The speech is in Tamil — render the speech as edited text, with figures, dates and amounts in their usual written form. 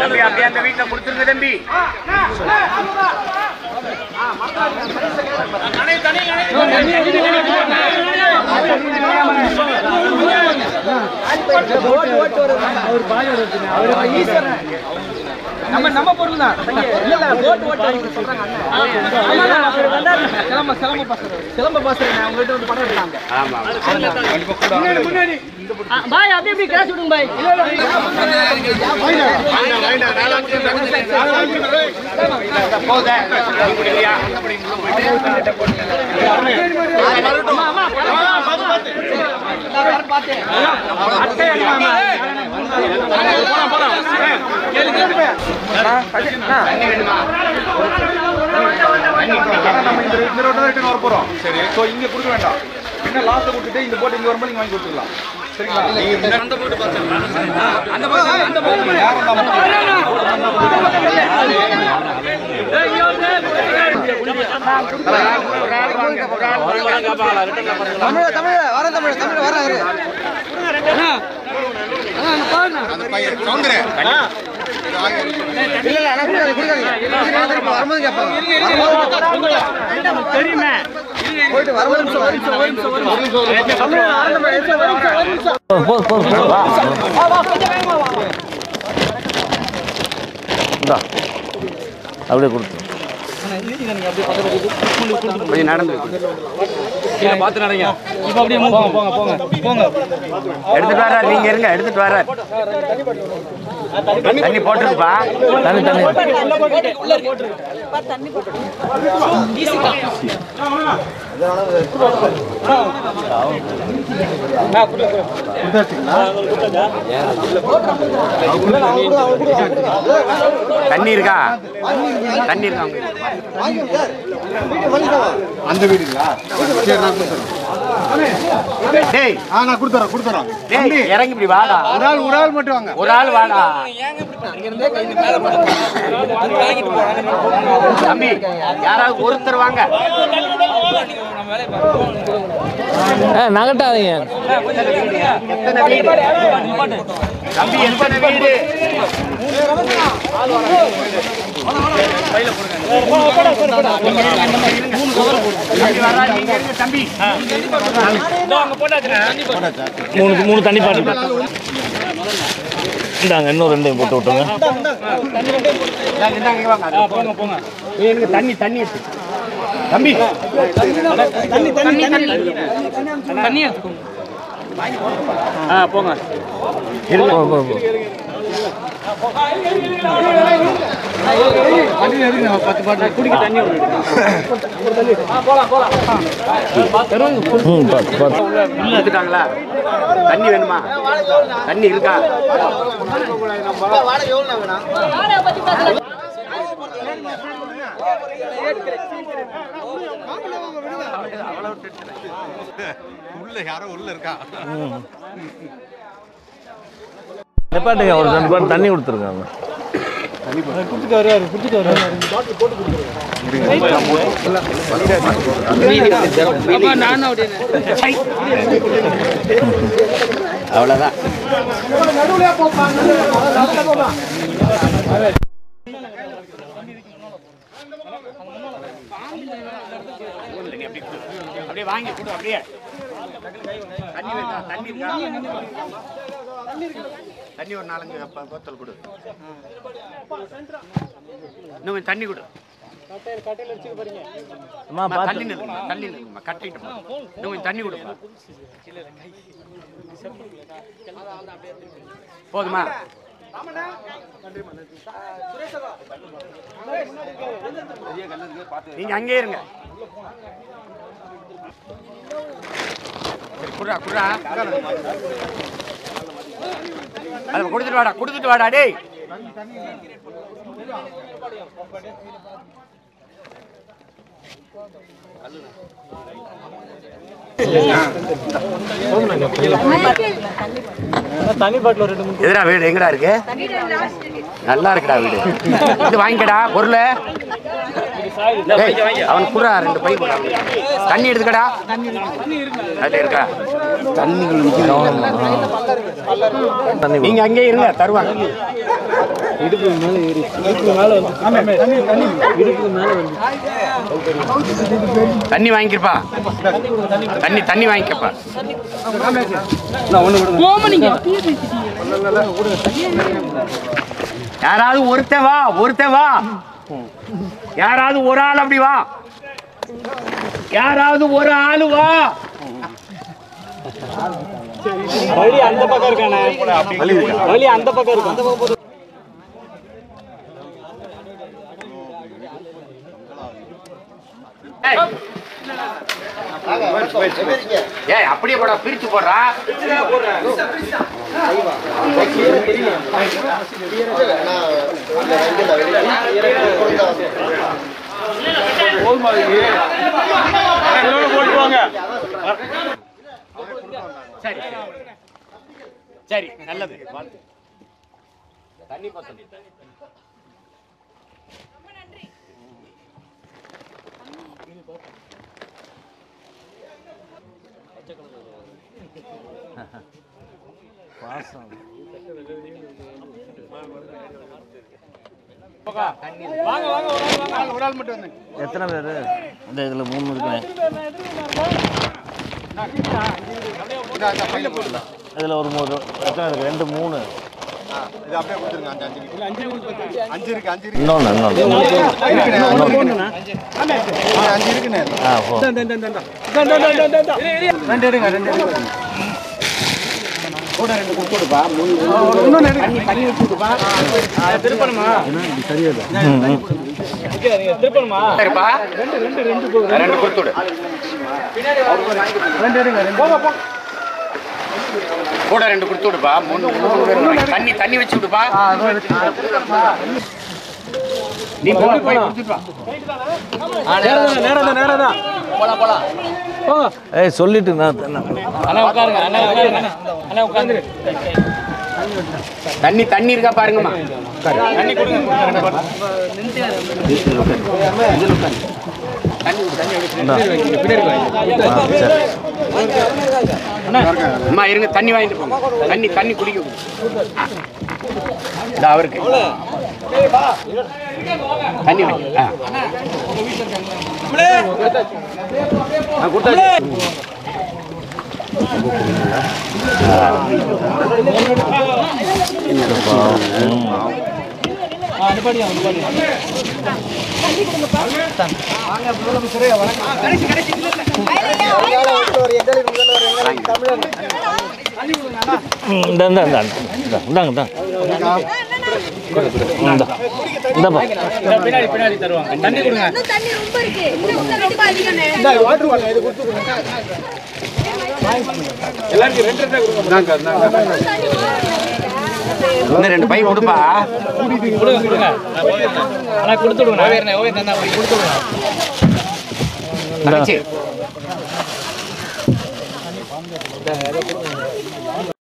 தம்பி அப்படியே அந்த வீட்டுல கொடுத்துருங்க தம்பி. நம்ம பொருள் தான். சிலம்ப பாஸ்டர் உங்ககிட்ட வந்து படம் எடுத்தாங்க. பாய் அப்படியே எப்படி கிளாஸ் விடுங்க பாய். இங்க கொடுக்க வேண்டாம். என்ன லாஸ்ட் கொடுத்துட்டு இந்த போட்டு இங்க வரும்போது நீங்க வாங்கி கொடுத்துக்கலாம். சரிங்களா? அந்த போட்டு அந்த அப்படியே கொடுத்து கொஞ்சம் நடந்து பார்த்து நடங்க. இப்போ அப்படியே போங்க போங்க போங்க. எடுத்துட்டு வர நீங்க இருங்க. எடுத்துட்டு வர தண்ணி போட்டுருப்பா. தண்ணி தண்ணி தண்ணி இருக்கா? தண்ணி இருக்கா? அந்த வீடுங்களா? டேய் நான் கொடுத்துறேன். டேய் இறங்கி இப்படி வாடா. ஒரு ஆள் மட்டும் வாங்க. ஒரு ஆள் வாடா. தம்பி யாராவது ஒருத்தர் வாங்க. நகட்டாதீங்க. எத்தனை வீடு தம்பி? எத்தனை வீடு? தம்பி மூணு தண்ணி பாட்டு இந்தாங்க. இன்னும் 2 போட்டு விட்டுங்க. தண்ணி தண்ணி தம்பி தண்ணி எடுத்துக்கோங்க. போங்க. குடிக்க தண்ணி எடுத்துட்டாங்களா? தண்ணி வேணுமா? தண்ணி இருக்கா? உள்ள யாரோ உள்ள இருக்கா? நிப்பாட்டுங்க. ஒரு 2 பாட்டு தண்ணி கொடுத்துருங்க. அவ்வளவுதான். அப்படியே வாங்கி கொடு. அப்படியே தண்ணி வேண்டா? தண்ணி இருக்கா? தண்ணி ஒரு 4-5 போத்தல் கொடு. இன்னும் தண்ணி கொடு. தள்ளி நில்லுமா. கட்டிட்டு இன்னும் தண்ணி கொடுப்பா. போதுமா? நீங்க அங்கே இருங்க. குடுறா குடுறா. அதை கொடுத்துட்டு வாடா டேய். எதுடா வீடு எங்கடா இருக்கு? நல்லா இருக்குடா வீடு. இது வாங்கிக்கடா பொருள். அவன் குறா 2 பை போடா. தண்ணி எடுத்துக்கடா. அதுல இருக்கா தண்ணி நீங்க அங்கே இருங்க தருவாங்க. தண்ணி வாங்கிக்கப்பா. தண்ணி வாங்கிக்கப்பா. யாராவது ஒருத்த வா. யாராவது ஒரு ஆள் அப்படி வா. யாராவது ஒரு ஆளு வா. வழி அந்த பக்கம் இருக்கானே. வழி அந்த பக்கம் இருக்கு. ஏய் அப்படியே போடா, பிரிச்சு போடுறா. சரி சரி நல்லது. தண்ணி பத்தல. எத்தனை பேர் இந்த இதில் 3 இருக்குண்ணே. இதில் ஒரு 3 எத்தனை இருக்கு? 2 3 இன்னொன்று கூட 2 கொடுத்துடுப்பா. 3 தண்ணி வச்சுடுப்பா. திருப்பணுமா? திருப்பணுமா? சரிப்பா. 2 கொடுத்துடு. கூட 2 கொடுத்துடுப்பா. 3 தண்ணி வச்சு விடுப்பா. நீ போய் கொடுத்துடுப்பா. நேரதான். போலாம். ஏய் சொல்லிட்டு நான் அண்ணா உட்காருங்க. அண்ணா உட்காந்து. தண்ணி இருக்கா பாருங்கம்மா. தண்ணி கொடுங்க. அம்மா இருங்க, தண்ணி வாங்கிட்டு போங்க. தண்ணி குடிக்க அவருக்கு தண்ணி வாங்கி பின்னாடி தருவாங்க. தண்ணி கொடுங்க. இன்னும் 2 பை கொடுப்பா. கொடுங்க. ஆனா கொடுத்துடுங்க. கொடுத்துடுங்க.